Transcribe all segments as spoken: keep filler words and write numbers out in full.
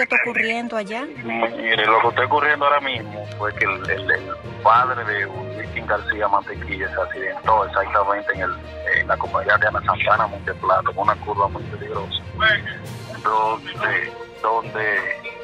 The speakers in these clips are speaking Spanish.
está ocurriendo allá? Mire, lo que está ocurriendo ahora mismo fue que el, el, el padre de Wilkin García Mantequilla se accidentó exactamente en, el, en la comunidad de Ana Santana, Monteplata, con una curva muy peligrosa, donde, donde,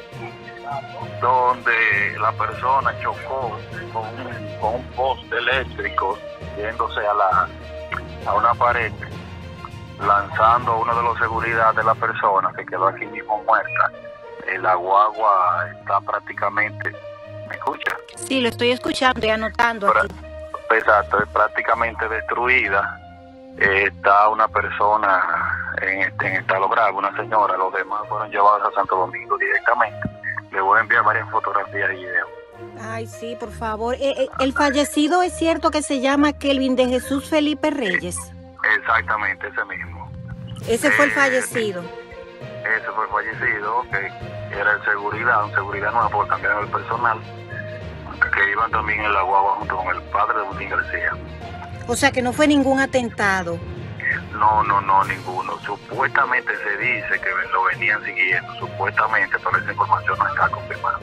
donde la persona chocó con un, con un poste eléctrico yéndose a, la, a una pared, lanzando a uno de los seguridad de la persona que quedó aquí mismo muerta. La guagua está prácticamente, ¿me escucha? Sí, lo estoy escuchando y anotando Pra, aquí. Exacto, es prácticamente destruida. Eh, está una persona en, este, en estado grave, una señora. Los demás fueron llevados a Santo Domingo directamente. Le voy a enviar varias fotografías y videos. Ay, sí, por favor. Eh, eh, el fallecido es cierto que se llama Kelvin de Jesús Felipe Reyes. Exactamente, ese mismo. Ese fue el Eh, fallecido. Ese fue el fallecido, que era el seguridad, un seguridad nuevo, porque cambiaron el personal, que iban también en la guagua junto con el padre de Wilkin García. O sea que no fue ningún atentado. No, no, no, ninguno. Supuestamente se dice que lo venían siguiendo, supuestamente, pero esa información no está confirmada.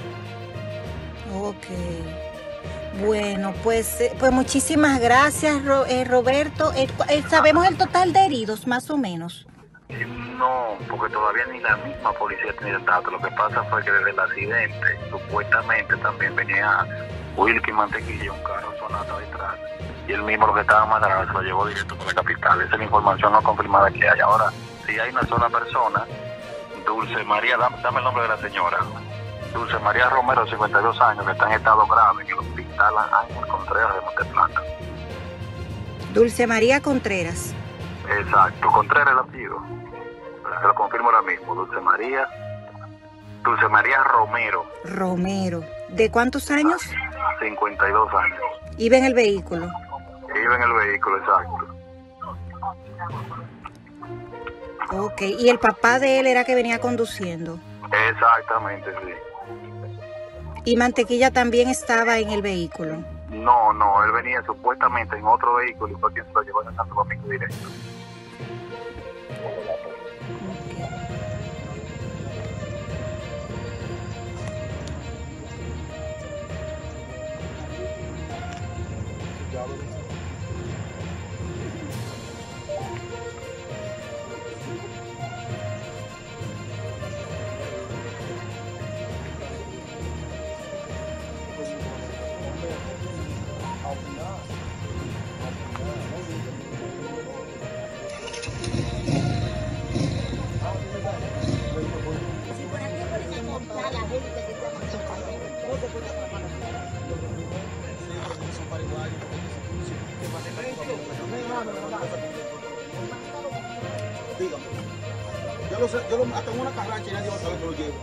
Ok. Bueno, pues, eh, pues muchísimas gracias, Ro, eh, Roberto. Eh, eh, ¿Sabemos el total de heridos, más o menos? No, porque todavía ni la misma policía tiene el dato. Lo que pasa fue que desde el accidente, supuestamente también venía Wilkin Mantequilla, un carro Sonata detrás, y él mismo, lo que estaba más atrás, se lo llevó directo por la capital. Esa es la información no confirmada que hay. Ahora, si hay una sola persona, Dulce María, dame, dame el nombre de la señora, Dulce María Romero, cincuenta y dos años, que está en estado grave en el hospital Ángel Contreras de Monteplata. Dulce María Contreras. Exacto, Contreras el apellido. Se lo confirmo ahora mismo, Dulce María, Dulce María Romero. Romero. ¿De cuántos años? cincuenta y dos años. Iba en el vehículo. Iba en el vehículo, exacto. Ok, y el papá de él era que venía conduciendo. Exactamente, sí. Y Mantequilla también estaba en el vehículo. No, no, él venía supuestamente en otro vehículo y fue quien se lo llevó en Santo Domingo directo. Yo lo sé, yo lo, hasta en una carrancha y nadie va a saber que lo llevo.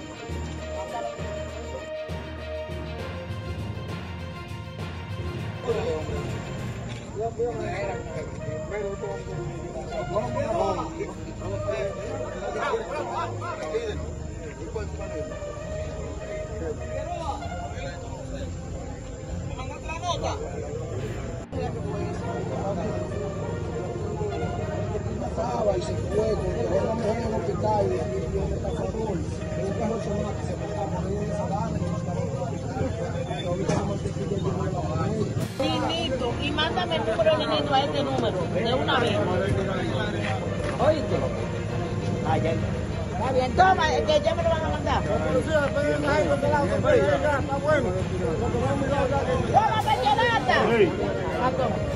Y se fue, porque era una mujer en el hospital y el estafador, el carro Sonata que se pasaba por ahí en esa banda y ahorita no Mantequilla llegó a la pared. Ninito, y mándame el número de Ninito a este número, de una vez. Oíste. Ah, ya. Está bien, toma, que ya me lo van a mandar. ¡Toma, Pechelata! Ah, toma.